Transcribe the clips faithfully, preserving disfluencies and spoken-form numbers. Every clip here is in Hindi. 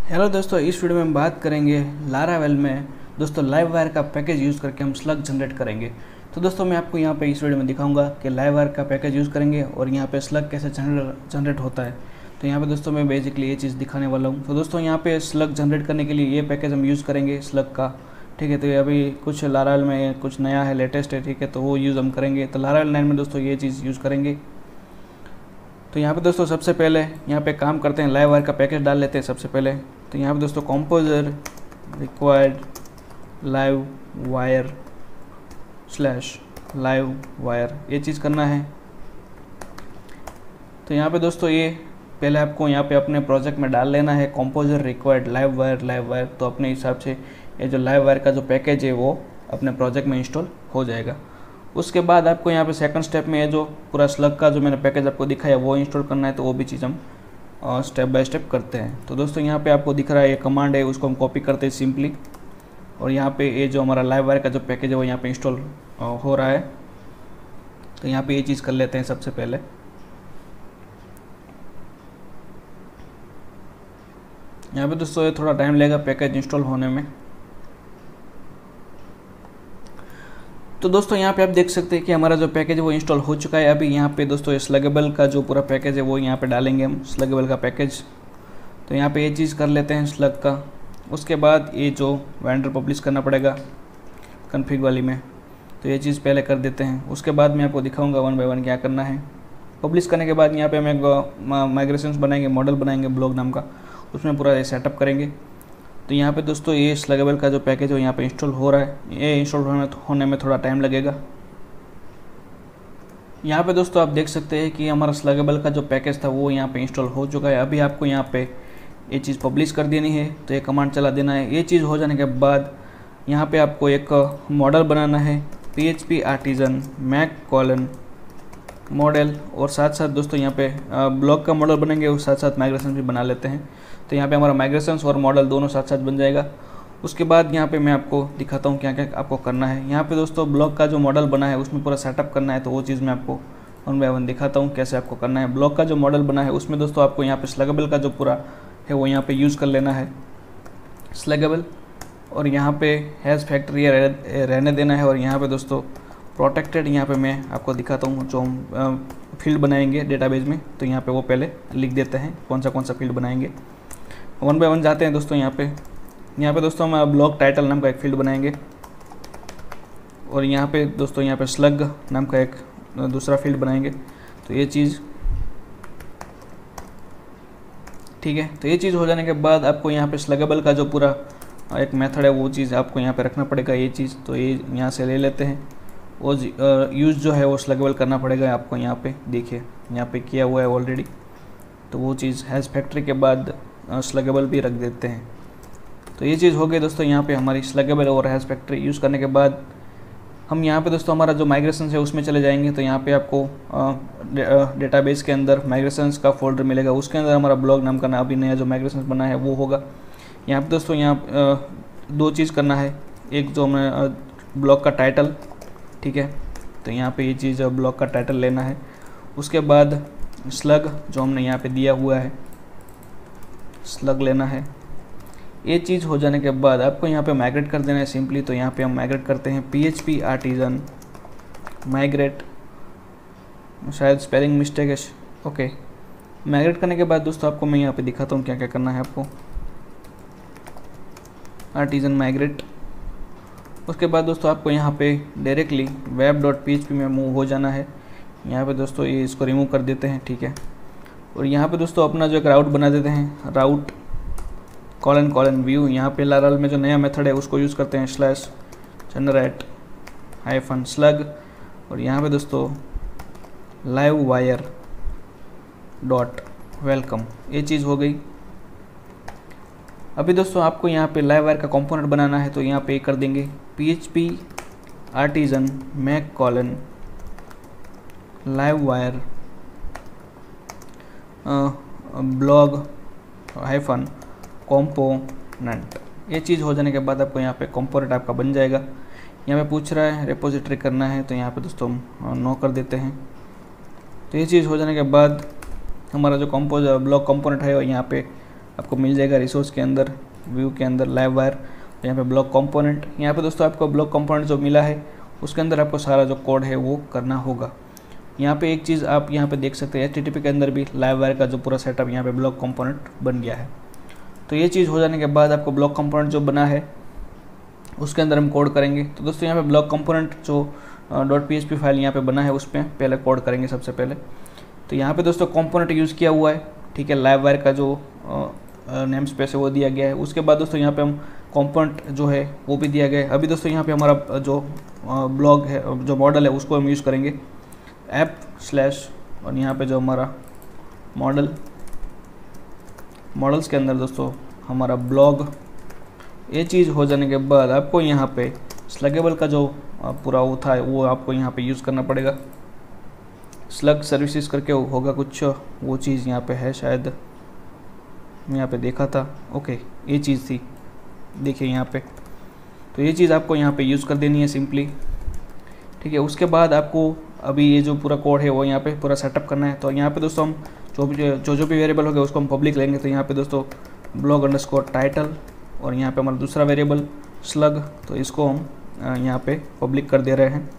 हेलो दोस्तों, इस वीडियो में हम बात करेंगे लारावेल में दोस्तों लाइव वायर का पैकेज यूज़ करके हम स्लग जनरेट करेंगे। तो दोस्तों मैं आपको यहाँ पे इस वीडियो में दिखाऊंगा कि लाइव वायर का पैकेज यूज़ करेंगे और यहाँ पे स्लग कैसे जनरेट होता है। तो यहाँ पे दोस्तों मैं बेसिकली ये चीज़ दिखाने वाला हूँ। तो दोस्तों यहाँ पे स्लग जनरेट करने के लिए ये पैकेज हम यूज़ करेंगे स्लग का, ठीक है। तो ये अभी कुछ लारावेल में कुछ नया है, लेटेस्ट है, ठीक है, तो वो यूज़ हम करेंगे। तो लारावेल नाइन में दोस्तों ये चीज़ यूज़ करेंगे। तो यहाँ पे दोस्तों सबसे पहले यहाँ पे काम करते हैं, लाइव वायर का पैकेज डाल लेते हैं सबसे पहले। तो यहाँ पे दोस्तों composer required Livewire slash Livewire ये चीज़ करना है। तो यहाँ पे दोस्तों ये पहले आपको यहाँ पे अपने प्रोजेक्ट में डाल लेना है composer required Livewire Livewire. तो अपने हिसाब से ये जो लाइव वायर का जो पैकेज है वो अपने प्रोजेक्ट में इंस्टॉल हो जाएगा। उसके बाद आपको यहाँ पे सेकंड स्टेप में ये जो पूरा स्लग का जो मैंने पैकेज आपको दिखाया वो इंस्टॉल करना है। तो वो भी चीज़ हम स्टेप बाय स्टेप करते हैं। तो दोस्तों यहाँ पे आपको दिख रहा है ये कमांड है, उसको हम कॉपी करते हैं सिंपली, और यहाँ पे ये जो हमारा लाइव वायर का जो पैकेज है वो यहाँ पे इंस्टॉल हो रहा है। तो यहाँ पे ये चीज़ कर लेते हैं सबसे पहले। यहाँ पे दोस्तों ये थोड़ा टाइम लगेगा पैकेज इंस्टॉल होने में। तो दोस्तों यहाँ पे आप देख सकते हैं कि हमारा जो पैकेज है वो इंस्टॉल हो चुका है। अभी यहाँ पे दोस्तों ये स्लगेबल का जो पूरा पैकेज है वो यहाँ पे डालेंगे हम, स्लगेबल का पैकेज। तो यहाँ पे ये चीज़ कर लेते हैं स्लग का। उसके बाद ये जो वेंडर पब्लिश करना पड़ेगा कन्फिग वाली में, तो ये चीज़ पहले कर देते हैं। उसके बाद मैं आपको दिखाऊँगा वन बाई वन क्या करना है। पब्लिश करने के बाद यहाँ पर हम एक माइग्रेशंस बनाएंगे, मॉडल बनाएंगे ब्लॉग नाम का, उसमें पूरा ये सेटअप करेंगे। तो यहाँ पे दोस्तों ये स्लगेबल का जो पैकेज है यहाँ पे इंस्टॉल हो रहा है। ये इंस्टॉल होने होने में थोड़ा टाइम लगेगा। यहाँ पे दोस्तों आप देख सकते हैं कि हमारा स्लगेबल का जो पैकेज था वो यहाँ पे इंस्टॉल हो चुका है। अभी आपको यहाँ पे ये चीज़ पब्लिश कर देनी है, तो ये कमांड चला देना है। ये चीज़ हो जाने के बाद यहाँ पे आपको एक मॉडल बनाना है, P H P artisan make colon model, और साथ साथ दोस्तों यहाँ पे ब्लॉग का मॉडल बनेंगे और साथ साथ माइग्रेशन भी बना लेते हैं। तो यहाँ पे हमारा माइग्रेशंस और मॉडल दोनों साथ साथ बन जाएगा। उसके बाद यहाँ पे मैं आपको दिखाता हूँ क्या क्या आपको करना है। यहाँ पे दोस्तों ब्लॉग का जो मॉडल बना है उसमें पूरा सेटअप करना है, तो वो चीज़ मैं आपको वन बाय वन दिखाता हूँ कैसे आपको करना है। ब्लॉग का जो मॉडल बना है उसमें दोस्तों आपको यहाँ पे स्लगेबल का जो पूरा है वो यहाँ पे यूज़ कर लेना है स्लगेबल, और यहाँ पे हैज़ फैक्ट्री रहने देना है। और यहाँ पे दोस्तों प्रोटेक्टेड यहाँ पे मैं आपको दिखाता हूँ जो हम फील्ड बनाएंगे डेटाबेस में। तो यहाँ पे वो पहले लिख देते हैं कौन सा कौन सा फील्ड बनाएंगे। वन बाय वन जाते हैं दोस्तों। यहाँ पे यहाँ पे दोस्तों हम ब्लॉग टाइटल नाम का एक फील्ड बनाएंगे, और यहाँ पे दोस्तों यहाँ पे स्लग नाम का एक दूसरा फील्ड बनाएंगे। तो ये चीज़ ठीक है। तो ये चीज़ हो जाने के बाद आपको यहाँ पे स्लगेबल का जो पूरा एक मेथड है वो चीज़ आपको यहाँ पे रखना पड़ेगा। ये चीज़ तो ये यहाँ से ले लेते हैं, वो यूज़ जो है वो स्लगेबल करना पड़ेगा आपको। यहाँ पे देखिए यहाँ पे किया हुआ है ऑलरेडी, तो वो चीज़ हैज़ फैक्ट्री के बाद स्लगेबल भी रख देते हैं। तो ये चीज़ हो गई दोस्तों यहाँ पे हमारी स्लगेबल और हैज़ फैक्ट्री यूज़ करने के बाद हम यहाँ पे दोस्तों हमारा जो माइग्रेशन है उसमें चले जाएंगे। तो यहाँ पे आपको डेटाबेस के अंदर माइग्रेशंस का फोल्डर मिलेगा, उसके अंदर हमारा ब्लॉग नाम का अभी नया जो माइग्रेशन बना है वो होगा। यहाँ पे दोस्तों यहाँ दो चीज़ करना है, एक जो हमें ब्लॉग का टाइटल, ठीक है, तो यहाँ पे ये चीज़ ब्लॉग का टाइटल लेना है। उसके बाद स्लग जो हमने यहाँ पे दिया हुआ है स्लग लेना है। ये चीज़ हो जाने के बाद आपको यहाँ पे माइग्रेट कर देना है सिंपली। तो यहाँ पे हम माइग्रेट करते हैं P H P artisan migrate, शायद स्पेलिंग मिस्टेक है, ओके। माइग्रेट करने के बाद दोस्तों आपको मैं यहाँ पे दिखाता हूँ क्या क्या करना है आपको। आर्टिजन माइग्रेट, उसके बाद दोस्तों आपको यहाँ पे directly web dot P H P में मूव हो जाना है। यहाँ पे दोस्तों ये इसको रिमूव कर देते हैं, ठीक है। और यहाँ पे दोस्तों अपना जो एक राउट बना देते हैं, राउट कॉलन कॉलन व्यू। यहाँ पे लारावेल में जो नया मेथड है उसको यूज़ करते हैं स्लैश जनरेट हाइफन स्लग, और यहाँ पे दोस्तों लाइव वायर डॉट वेलकम। ये चीज़ हो गई। अभी दोस्तों आपको यहाँ पे लाइव वायर का कंपोनेंट बनाना है, तो यहाँ पे कर देंगे P H P artisan make colon Livewire blog hyphen component. ये चीज़ हो जाने के बाद आपको यहाँ पे कंपोनेंट आपका बन जाएगा। यहाँ पे पूछ रहा है रिपोजिटरी करना है, तो यहाँ पे दोस्तों हम नो कर देते हैं। तो ये चीज़ हो जाने के बाद हमारा जो कंपोज ब्लॉग कंपोनेंट है यहाँ पे आपको मिल जाएगा रिसोर्स के अंदर, व्यू के अंदर, लाइव वायर, यहाँ पे ब्लॉक कंपोनेंट। यहाँ पे दोस्तों आपको ब्लॉक कंपोनेंट जो मिला है उसके अंदर आपको सारा जो कोड है वो करना होगा। यहाँ पे एक चीज़ आप यहाँ पे देख सकते हैं, एच टी टी पी के अंदर भी लाइव वायर का जो पूरा सेटअप यहाँ पे ब्लॉक कंपोनेंट बन गया है। तो ये चीज़ हो जाने के बाद आपको ब्लॉक कंपोनेंट जो बना है उसके अंदर हम कोड करेंगे। तो दोस्तों यहाँ पे ब्लॉक कंपोनेंट जो dot P H P file यहाँ पे बना है उस पर पहले कोड करेंगे सबसे पहले। तो यहाँ पे दोस्तों कंपोनेंट यूज़ किया हुआ है, ठीक है, लाइव वायर का जो नेम स्पेस है वो दिया गया है। उसके बाद दोस्तों यहाँ पे हम कंपोनेंट जो है वो भी दिया गया है। अभी दोस्तों यहाँ पे हमारा जो ब्लॉग है, जो मॉडल है, उसको हम यूज़ करेंगे ऐप स्लैश, और यहाँ पे जो हमारा मॉडल, मॉडल्स के अंदर दोस्तों हमारा ब्लॉग। ये चीज़ हो जाने के बाद आपको यहाँ पे स्लगेबल का जो पूरा वो था वो आपको यहाँ पे यूज़ करना पड़ेगा। स्लग सर्विसेज करके होगा कुछ, वो चीज़ यहाँ पे है, शायद मैं यहाँ पे देखा था। ओके, ये चीज़ थी, देखिए यहाँ पे। तो ये चीज़ आपको यहाँ पे यूज़ कर देनी है सिंपली, ठीक है। उसके बाद आपको अभी ये जो पूरा कोड है वो यहाँ पे पूरा सेटअप करना है। तो यहाँ पे दोस्तों हम जो भी जो जो भी वेरिएबल हो गया उसको हम पब्लिक लेंगे। तो यहाँ पे दोस्तों ब्लॉग अंडरस्कोर टाइटल, और यहाँ पे हमारा दूसरा वेरिएबल स्लग, तो इसको हम यहाँ पे पब्लिक कर दे रहे हैं।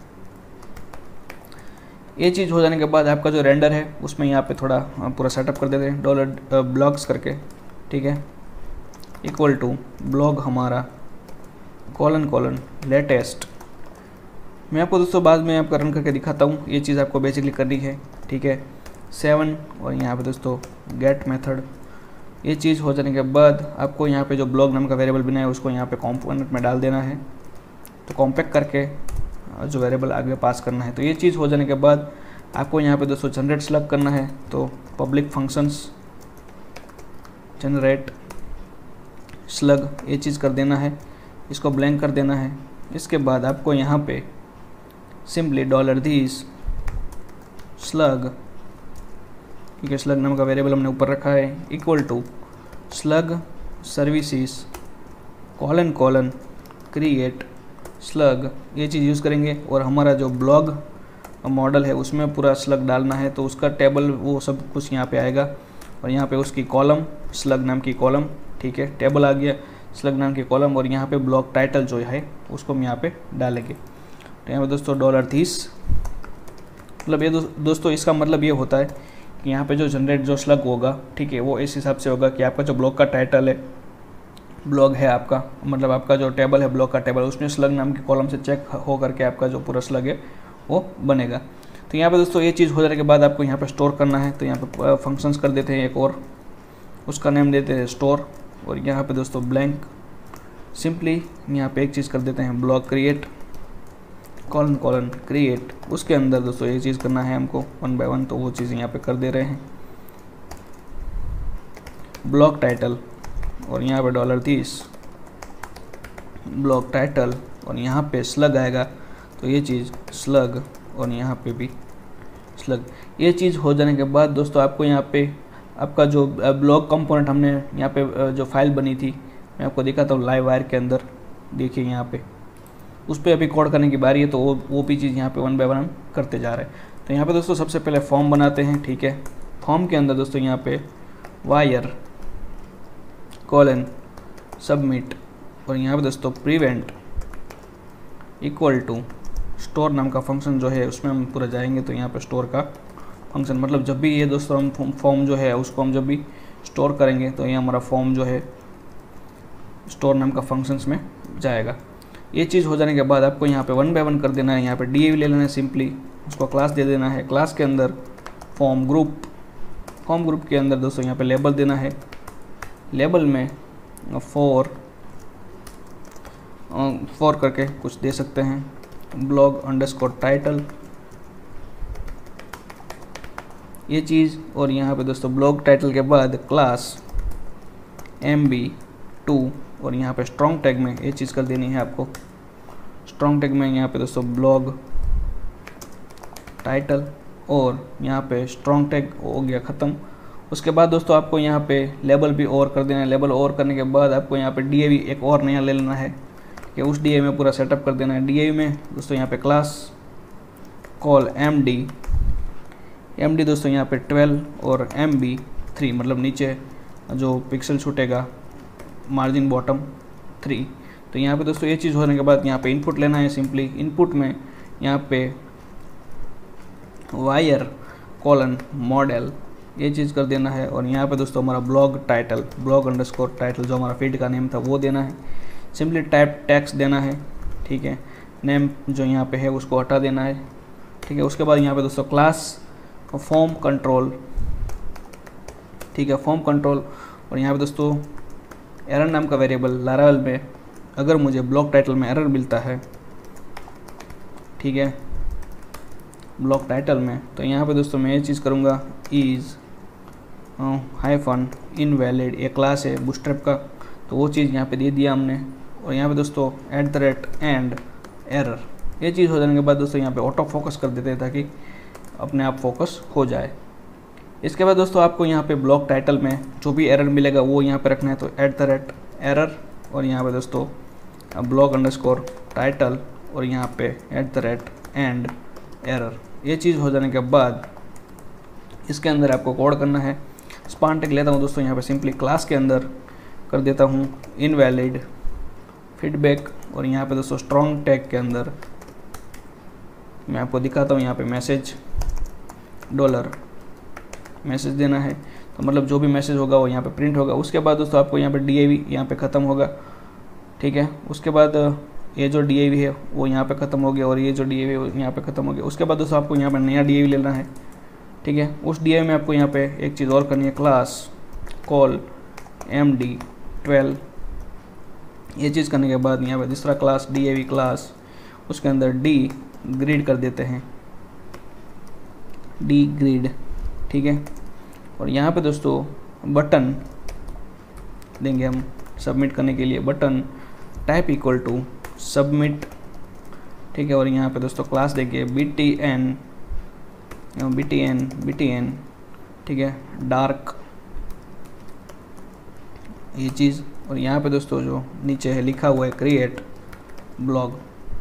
ये चीज़ हो जाने के बाद आपका जो रेंडर है उसमें यहाँ पे थोड़ा पूरा सेटअप कर देते हैं, डॉलर ब्लॉग्स करके, ठीक है, इक्वल टू ब्लॉग हमारा कॉलन कॉलन लेटेस्ट। मैं आपको दोस्तों बाद में आपका रन करके दिखाता हूँ। ये चीज़ आपको बेसिकली करनी है, ठीक है, सेवन, और यहाँ पे दोस्तों गेट मेथड। ये चीज़ हो जाने के बाद आपको यहाँ पे जो ब्लॉग नाम का वेरिएबल बना है उसको यहाँ पे कंपोनेंट में डाल देना है। तो कॉम्पैक्ट करके जो वेरिएबल आगे पास करना है। तो ये चीज़ हो जाने के बाद आपको यहाँ पे दोस्तों जनरेट स्लग करना है। तो पब्लिक फंक्शंस जनरेट स्लग, ये चीज़ कर देना है, इसको ब्लैंक कर देना है। इसके बाद आपको यहाँ पे सिंपली डॉलर दीस स्लग, ठीक है, स्लग नाम का वेरिएबल हमने ऊपर रखा है, equal to slug services colon colon create slug, ये चीज़ यूज़ करेंगे। और हमारा जो ब्लॉग मॉडल है उसमें पूरा स्लग डालना है। तो उसका टेबल वो सब कुछ यहाँ पे आएगा, और यहाँ पे उसकी कॉलम स्लग नाम की कॉलम, ठीक है, टेबल आ गया स्लग नाम की कॉलम, और यहाँ पे ब्लॉग टाइटल जो है उसको हम यहाँ पे डालेंगे। तो यहाँ पे दोस्तों डॉलर तीस, मतलब ये दो, दोस्तों इसका मतलब ये होता है कि यहाँ पे जो जनरेट जो स्लग होगा, ठीक है, वो इस हिसाब से होगा कि आपका जो ब्लॉग का टाइटल है, ब्लॉग है आपका, मतलब आपका जो टेबल है ब्लॉग का टेबल, उसमें स्लग नाम की कॉलम से चेक हो करके आपका जो पूरा स्लग है वो बनेगा। तो यहाँ पे दोस्तों ये चीज़ हो जाने के बाद आपको यहाँ पे स्टोर करना है। तो यहाँ पे फंक्शंस कर देते हैं एक और, उसका नेम देते हैं स्टोर, और यहाँ पे दोस्तों ब्लैंक, सिंपली यहाँ पे एक चीज़ कर देते हैं blog create colon colon create. उसके अंदर दोस्तों ये चीज़ करना है हमको वन बाय वन, तो वो चीज़ यहाँ पे कर दे रहे हैं, ब्लॉग टाइटल, और यहाँ पे डॉलर तीस ब्लॉग टाइटल, और यहाँ पे स्लग आएगा। तो ये चीज़ स्लग, और यहाँ पे भी स्लग। ये चीज़ हो जाने के बाद दोस्तों आपको यहाँ पे आपका जो ब्लॉग कंपोनेंट हमने यहाँ पे जो फाइल बनी थी, मैं आपको दिखाता हूँ लाइव वायर के अंदर, देखिए यहाँ पे उस पर अभी कोड करने की बारी है। तो वो वो भी चीज़ यहाँ पे वन बाय वन हम करते जा रहे हैं। तो यहाँ पे दोस्तों सबसे पहले फॉर्म बनाते हैं, ठीक है। फॉर्म के अंदर दोस्तों यहाँ पे वायर कॉलन सबमिट, और यहाँ पे दोस्तों प्रिवेंट इक्वल टू स्टोर नाम का फंक्शन जो है उसमें हम पूरा जाएंगे। तो यहाँ पे स्टोर का फंक्शन, मतलब जब भी ये दोस्तों हम फॉर्म जो है उसको हम जब भी स्टोर करेंगे तो ये हमारा फॉर्म जो है स्टोर नाम का फंक्शंस में जाएगा। ये चीज़ हो जाने के बाद आपको यहाँ पे वन बाय वन कर देना है। यहाँ पे डी ए वी ले लेना है, सिंपली उसको क्लास दे देना है। क्लास के अंदर फॉर्म ग्रुप, फॉर्म ग्रुप के अंदर दोस्तों यहाँ पे लेबल देना है। लेबल में फॉर फॉर करके कुछ दे सकते हैं, ब्लॉग अंडरस्कोर टाइटल, ये चीज़। और यहाँ पे दोस्तों ब्लॉग टाइटल के बाद क्लास एम बी टू, और यहाँ पे स्ट्रॉन्ग टैग में ये चीज़ कर देनी है आपको। स्ट्रॉन्ग टैग में यहाँ पे दोस्तों ब्लॉग टाइटल, और यहाँ पे स्ट्रॉन्ग टैग हो गया ख़त्म। उसके बाद दोस्तों आपको यहाँ पे लेबल भी और कर देना है। लेबल और करने के बाद आपको यहाँ पे डी ए वी एक और नया ले लेना है कि उस डी ए वी में पूरा सेटअप कर देना है। डी ए वी में दोस्तों यहाँ पे class call M D, M D दोस्तों यहाँ पे ट्वेल्व और एम बी थ्री, मतलब नीचे जो पिक्सल छूटेगा मार्जिन बॉटम थ्री। तो यहाँ पे दोस्तों ये चीज़ होने के बाद यहाँ पे इनपुट लेना है सिंपली। इनपुट में यहाँ पे वायर कॉलन मॉडल ये चीज़ कर देना है, और यहाँ पे दोस्तों हमारा blog title blog underscore title जो हमारा फीड का नेम था वो देना है। सिंपली टाइप टैक्स देना है, ठीक है। नेम जो यहाँ पे है उसको हटा देना है, ठीक है। उसके बाद यहाँ पे दोस्तों क्लास फॉर्म कंट्रोल, ठीक है, फॉर्म कंट्रोल। और यहाँ पे दोस्तों एरर नाम का वेरिएबल लारावेल में अगर मुझे ब्लॉक टाइटल में एरर मिलता है, ठीक है, ब्लॉक टाइटल में, तो यहाँ पे दोस्तों मैं ये चीज़ करूँगा इज़ हाइफन इनवैलिड, ये क्लास है बूटस्ट्रैप का, तो वो चीज़ यहाँ पे दे दिया हमने। और यहाँ पे दोस्तों at the rate end error, ये चीज़ हो जाने के बाद दोस्तों यहाँ पे ऑटो फोकस कर देते हैं ताकि अपने आप फोकस हो जाए। इसके बाद दोस्तों आपको यहाँ पे ब्लॉक टाइटल में जो भी एरर मिलेगा वो यहाँ पे रखना है, तो एट द रेट एरर और यहाँ पे दोस्तों ब्लॉक अंडरस्कोर टाइटल और यहाँ पे at the rate end error. ये चीज़ हो जाने के बाद इसके अंदर आपको कोड करना है। स्पान टैग लेता हूँ दोस्तों, यहाँ पे सिंपली क्लास के अंदर कर देता हूँ इनवैलिड फीडबैक, और यहाँ पे दोस्तों स्ट्रॉन्ग टैग के अंदर मैं आपको दिखाता हूँ, यहाँ पे मैसेज डॉलर मैसेज देना है, तो मतलब जो भी मैसेज होगा वो यहाँ पे प्रिंट होगा। उसके बाद दोस्तों आपको यहाँ पे डी ए वी यहाँ पे ख़त्म होगा, ठीक है। उसके बाद ये जो डी ए वी है वो यहाँ पे ख़त्म हो गया, और ये जो डी ए वी यहाँ पे ख़त्म हो गया। उसके बाद दोस्तों आपको यहाँ पे नया डी ए वी लेना है, ठीक है। उस डी ए वी में आपको यहाँ पे एक चीज़ और करनी है, class call M D twelve. ये चीज़ करने के बाद यहाँ पे दूसरा class D A V class, उसके अंदर डी ग्रिड कर देते हैं, डी ग्रिड, ठीक है। और यहाँ पे दोस्तों बटन देंगे हम सबमिट करने के लिए, button type equal to submit, ठीक है। और यहाँ पे दोस्तों क्लास देंगे B T N B T N B T N, ठीक है, डार्क ये चीज़। और यहाँ पे दोस्तों जो नीचे है लिखा हुआ है क्रिएट ब्लॉग,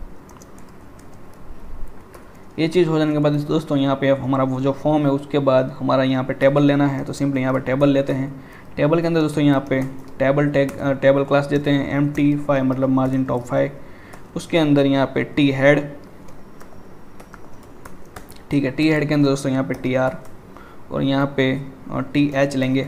ये चीज़ हो जाने के बाद दोस्तों यहाँ पे हमारा वो जो फॉर्म है उसके बाद हमारा यहाँ पे टेबल लेना है, तो सिंपली यहाँ पे टेबल लेते हैं। टेबल के अंदर दोस्तों यहाँ पे टेबल टैग टेबल क्लास देते हैं एम टी फाइव मतलब मार्जिन टॉप फाइव। उसके अंदर यहाँ पे टी हेड, ठीक है, टी हेड के अंदर दोस्तों यहाँ पे टी आर और यहाँ पे टी एच लेंगे।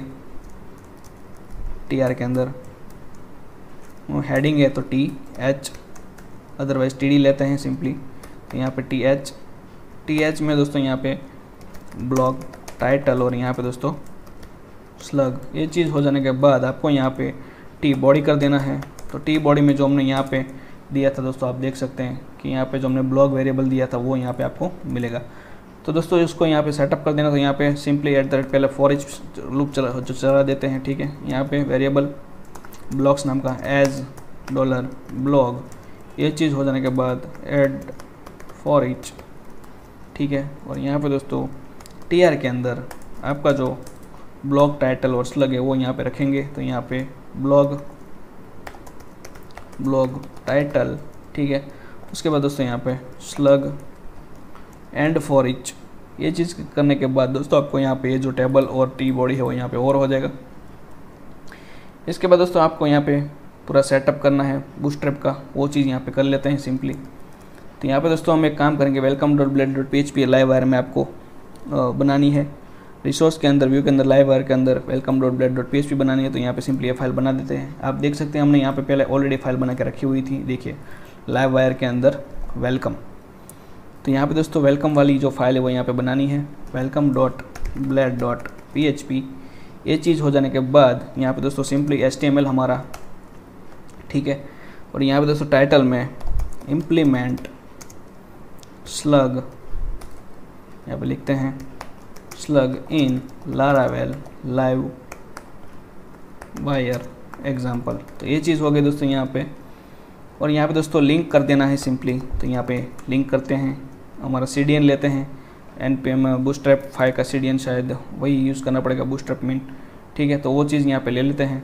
टी आर के अंदर हेडिंग है तो T H, otherwise T D लेते हैं सिंपली, तो यहाँ पे टी एच टी एच में दोस्तों यहाँ पे ब्लॉग टाइटल और यहाँ पे दोस्तों स्लग। ये चीज़ हो जाने के बाद आपको यहाँ पे टी बॉडी कर देना है, तो टी बॉडी में जो हमने यहाँ पे दिया था दोस्तों आप देख सकते हैं कि यहाँ पे जो हमने ब्लॉग वेरिएबल दिया था वो यहाँ पे आपको मिलेगा। तो दोस्तों इसको यहाँ पे सेटअप कर देना, तो यहाँ पे सिंपली एट द रेट पहले फॉर इच लूप चला जो चला देते हैं, ठीक है। यहाँ पे वेरिएबल ब्लॉक्स नाम का एज डॉलर ब्लॉग, ये चीज़ हो जाने के बाद एड फॉर इच, ठीक है। और यहाँ पे दोस्तों टी आर के अंदर आपका जो ब्लॉग टाइटल और स्लग है वो यहाँ पे रखेंगे, तो यहाँ पे ब्लॉग ब्लॉग टाइटल, ठीक है। उसके बाद दोस्तों यहाँ पे स्लग एंड फॉर इच। ये चीज़ करने के बाद दोस्तों आपको यहाँ पे ये जो टेबल और टी बॉडी है वो यहाँ पे और हो जाएगा। इसके बाद दोस्तों आपको यहाँ पे पूरा सेटअप करना है बूटस्ट्रैप का, वो चीज़ यहाँ पे कर लेते हैं सिंपली। तो यहाँ पे दोस्तों हम एक काम करेंगे, welcome dot blade dot P H P Livewire में आपको बनानी है। रिसोर्स के अंदर व्यू के अंदर लाइव वायर के अंदर welcome dot blade dot P H P बनानी है, तो यहाँ पे सिंपली ये फाइल बना देते हैं। आप देख सकते हैं हमने यहाँ पे पहले ऑलरेडी फाइल बना के रखी हुई थी, देखिए लाइव वायर के अंदर वेलकम। तो यहाँ पे दोस्तों वेलकम वाली जो फाइल है वो यहाँ पे बनानी है, welcome dot blade dot P H P. ये चीज़ हो जाने के बाद यहाँ पे दोस्तों simply H T M L हमारा, ठीक है। और यहाँ पे दोस्तों टाइटल में इम्प्लीमेंट स्लग, यहाँ पे लिखते हैं slug in Laravel Livewire example. तो ये चीज़ हो गई दोस्तों यहाँ पे। और यहाँ पे दोस्तों लिंक कर देना है सिंपली, तो यहाँ पे लिंक करते हैं, हमारा सी डी एन लेते हैं N P M bootstrap five का सी डी एन, शायद वही यूज़ करना पड़ेगा बूटस्ट्रैप मिन, ठीक है। तो वो चीज़ यहाँ पे ले लेते हैं,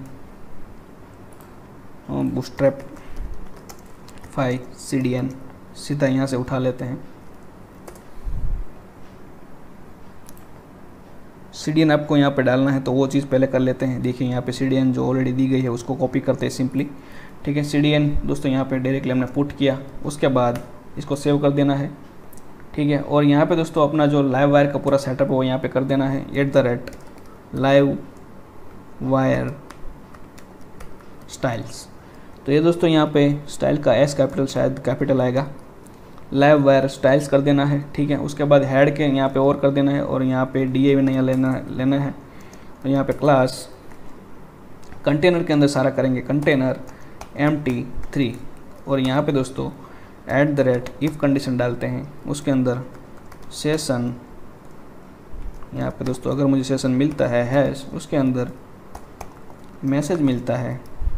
bootstrap five C D N सीधा यहाँ से उठा लेते हैं, सी डी एन आपको यहाँ पे डालना है तो वो चीज़ पहले कर लेते हैं। देखिए यहाँ पे सी डी एन जो ऑलरेडी दी गई है उसको कॉपी करते हैं सिंपली, ठीक है। सी डी एन दोस्तों यहाँ पे डायरेक्टली हमने पुट किया, उसके बाद इसको सेव कर देना है, ठीक है। और यहाँ पे दोस्तों अपना जो लाइव वायर का पूरा सेटअप है वो यहाँ पे कर देना है, at the rate Livewire styles. तो ये दोस्तों यहाँ पे स्टाइल का एस कैपिटल शायद कैपिटल आएगा, लाइव वायर स्टाइल्स कर देना है, ठीक है। उसके बाद हेड के यहाँ पे और कर देना है और यहाँ पे डी ए भी नहीं लेना लेना है। और यहाँ पे क्लास कंटेनर के अंदर सारा करेंगे, कंटेनर एम टी थ्री। और यहाँ पे दोस्तों at the rate if condition डालते हैं, उसके अंदर सेशन, यहाँ पे दोस्तों अगर मुझे सेशन मिलता है हैश, उसके अंदर मैसेज मिलता है,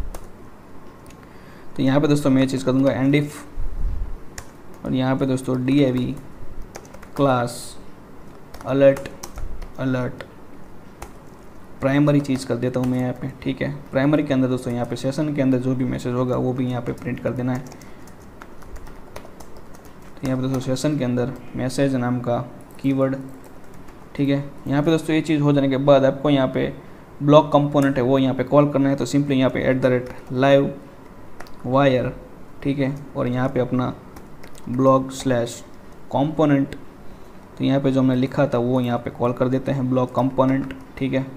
तो यहाँ पे दोस्तों मैं ये चीज़ कर दूँगा एंड इफ। और यहाँ पे दोस्तों D A V class alert alert primary चीज़ कर देता हूँ मैं यहाँ पे, ठीक है। प्राइमरी के अंदर दोस्तों यहाँ पे सेशन के अंदर जो भी मैसेज होगा वो भी यहाँ पे प्रिंट कर देना है। तो यहाँ पे दोस्तों सेशन के अंदर मैसेज नाम का कीवर्ड, ठीक है। यहाँ पे दोस्तों ये चीज़ हो जाने के बाद आपको यहाँ पे ब्लॉक कंपोनेंट है वो यहाँ पे कॉल करना है, तो सिंपली यहाँ पे at the rate Livewire, ठीक है। और यहाँ पे अपना ब्लॉक स्लैश कंपोनेंट, तो यहाँ पे जो हमने लिखा था वो यहाँ पे कॉल कर देते हैं ब्लॉक कंपोनेंट, ठीक है।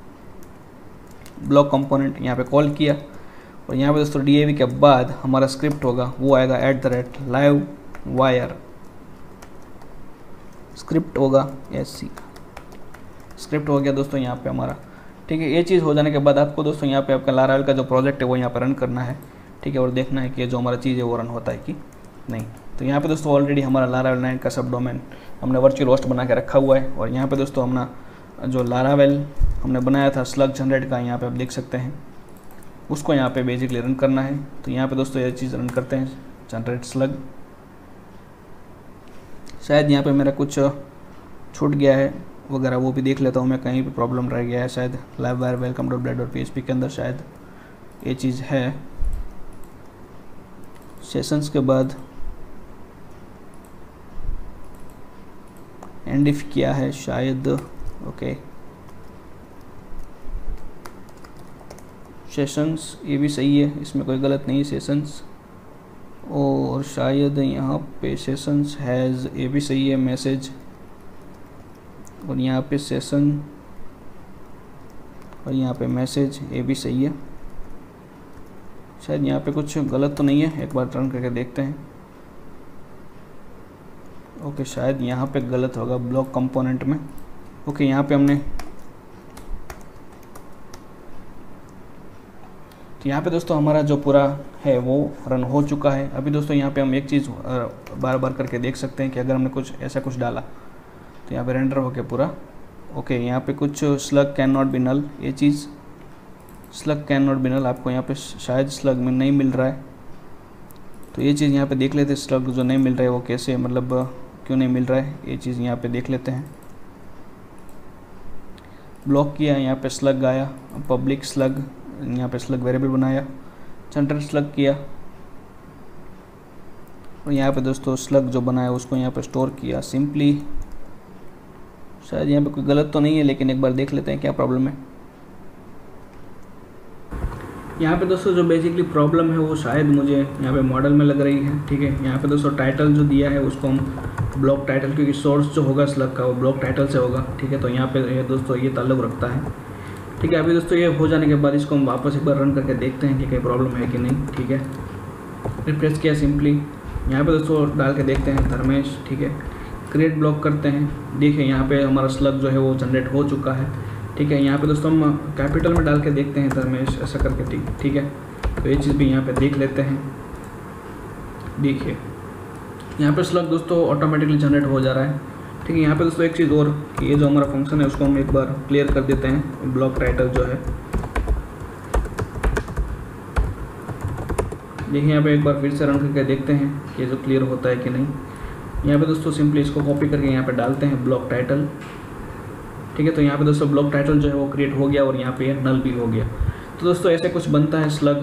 ब्लॉक कंपोनेंट यहाँ पे कॉल किया और यहाँ पे दोस्तों डी ए वी के बाद हमारा स्क्रिप्ट होगा वो आएगा at the rate Livewire script होगा, एस सी स्क्रिप्ट हो गया दोस्तों यहाँ पे हमारा, ठीक है। ये चीज़ हो जाने के बाद आपको दोस्तों यहाँ पे आपका लारावेल का जो प्रोजेक्ट है वो यहाँ पे रन करना है, ठीक है। और देखना है कि जो हमारा चीज़ है वो रन होता है कि नहीं। तो यहाँ पे दोस्तों ऑलरेडी हमारा लारावेल नाइन का सब डोमेन हमने वर्चुअल होस्ट बना के रखा हुआ है। और यहाँ पे दोस्तों हमने जो लारावेल हमने बनाया था स्लग जनरेट का, यहाँ पे आप देख सकते हैं, उसको यहाँ पे बेसिकली रन करना है। तो यहाँ पे दोस्तों ये चीज़ रन करते हैं जनरेट स्लग। शायद यहाँ पे मेरा कुछ छूट गया है वगैरह, वो भी देख लेता हूँ मैं, कहीं भी प्रॉब्लम रह गया है शायद। Livewire welcome dot blade dot P H P के अंदर शायद ये चीज़ है। सेशंस के बाद एंड इफ किया है शायद, ओके। सेशंस ये भी सही है, इसमें कोई गलत नहीं है सेशंस। और शायद यहाँ पे सेशंस हैज़ ये भी सही है मैसेज, और यहाँ पे सेशन और यहाँ पे मैसेज ये भी सही है। शायद यहाँ पे कुछ गलत तो नहीं है, एक बार रन करके देखते हैं। ओके शायद यहाँ पे गलत होगा ब्लॉक कंपोनेंट में। ओके यहाँ पे हमने, तो यहाँ पे दोस्तों हमारा जो पूरा है वो रन हो चुका है। अभी दोस्तों यहाँ पे हम एक चीज़ बार बार करके देख सकते हैं कि अगर हमने कुछ ऐसा कुछ डाला तो यहाँ पे रेंडर हो गया पूरा। ओके यहाँ पे कुछ slug can not be null, ये चीज़ slug can not be null आपको यहाँ पे शायद स्लग में नहीं मिल रहा है, तो ये चीज़ यहाँ पे देख लेते हैं। स्लग जो नहीं मिल रहा है वो कैसे, मतलब क्यों नहीं मिल रहा है, ये चीज़ यहाँ पे देख लेते हैं। ब्लॉक किया, यहाँ पे स्लग आया, पब्लिक स्लग, यहाँ पे स्लग वेरिएबल बनाया, जनरेट स्लग किया, और यहाँ पे दोस्तों स्लग जो बनाया उसको यहाँ पे स्टोर किया सिंपली। शायद यहाँ पे कोई गलत तो नहीं है, लेकिन एक बार देख लेते हैं क्या प्रॉब्लम है। यहाँ पे दोस्तों जो बेसिकली प्रॉब्लम है वो शायद मुझे यहाँ पे मॉडल में लग रही है, ठीक है। यहाँ पे दोस्तों टाइटल जो दिया है उसको हम ब्लॉक टाइटल, क्योंकि सोर्स जो होगा स्लग का वो ब्लॉक टाइटल से होगा, ठीक है। तो यहाँ पे ये दोस्तों ये ताल्लुक रखता है, ठीक है। अभी दोस्तों ये हो जाने के बाद इसको हम वापस एक बार रन करके देखते हैं कि कोई प्रॉब्लम है कि नहीं, ठीक है। रिफ्रेश किया सिंपली, यहाँ पे दोस्तों डाल के देखते हैं धर्मेश, ठीक है। क्रिएट ब्लॉक करते हैं, देखिए यहाँ पे हमारा स्लग जो है वो जनरेट हो चुका है, ठीक है। यहाँ पे दोस्तों हम कैपिटल में डाल के देखते हैं धर्मेश ऐसा करके, ठीक ठीक है। तो ये चीज़ भी यहाँ पे देख लेते हैं। देखिए यहाँ पे स्लग दोस्तों ऑटोमेटिकली जनरेट हो जा रहा है, ठीक है। यहाँ पे दोस्तों एक चीज़ और, कि ये जो हमारा फंक्शन है उसको हम एक बार क्लियर कर देते हैं। ब्लॉक टाइटल जो है, देखिए यहाँ पे एक बार फिर से रन करके देखते हैं कि ये जो क्लियर होता है कि नहीं। यहाँ पे दोस्तों सिंपली इसको कॉपी करके यहाँ पे डालते हैं ब्लॉक टाइटल, ठीक है। तो यहाँ पे दोस्तों ब्लॉक टाइटल जो है वो क्रिएट हो गया और यहाँ पे नल भी हो गया। तो दोस्तों ऐसे कुछ बनता है स्लग।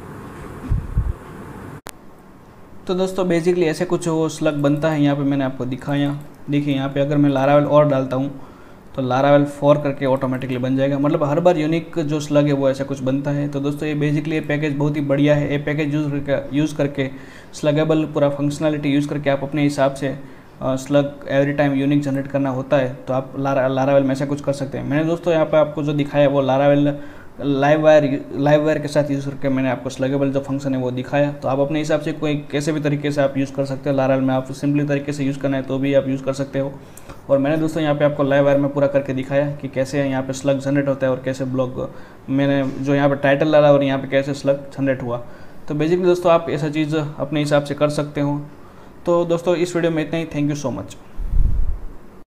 तो दोस्तों बेसिकली ऐसे कुछ वो स्लग बनता है, यहाँ पे मैंने आपको दिखाया। देखिए यहाँ पे अगर मैं लारावेल और डालता हूँ तो लारावेल फोर करके ऑटोमेटिकली बन जाएगा। मतलब हर बार यूनिक जो स्लग है वो ऐसा कुछ बनता है। तो दोस्तों ये बेसिकली ये पैकेज बहुत ही बढ़िया है। ये पैकेज यूज़ करके यूज़ करके स्लगेबल पूरा फंक्शनलिटी यूज़ करके आप अपने हिसाब से slug every time unique generate करना होता है तो आप लारा लारावेल में ऐसा कुछ कर सकते हैं। मैंने दोस्तों यहाँ पे आपको जो दिखाया वो Laravel Livewire Livewire के साथ यूज़ करके मैंने आपको स्लगेबल जो फंक्शन है वो दिखाया। तो आप अपने हिसाब से कोई कैसे भी तरीके से आप यूज़ कर सकते हो। लारावेल में आप सिंपली तरीके से यूज़ करना है तो भी आप यूज़ कर सकते हो। और मैंने दोस्तों यहाँ पे आपको लाइव वायर में पूरा करके दिखाया कि कैसे यहाँ पे स्लग जनरेट होता है और कैसे ब्लॉग मैंने जो यहाँ पे टाइटल डाला और यहाँ पे कैसे स्लग जनरेट हुआ। तो बेसिकली दोस्तों आप ऐसा चीज़ अपने हिसाब से कर सकते हो। तो दोस्तों इस वीडियो में इतना ही। Thank you so much.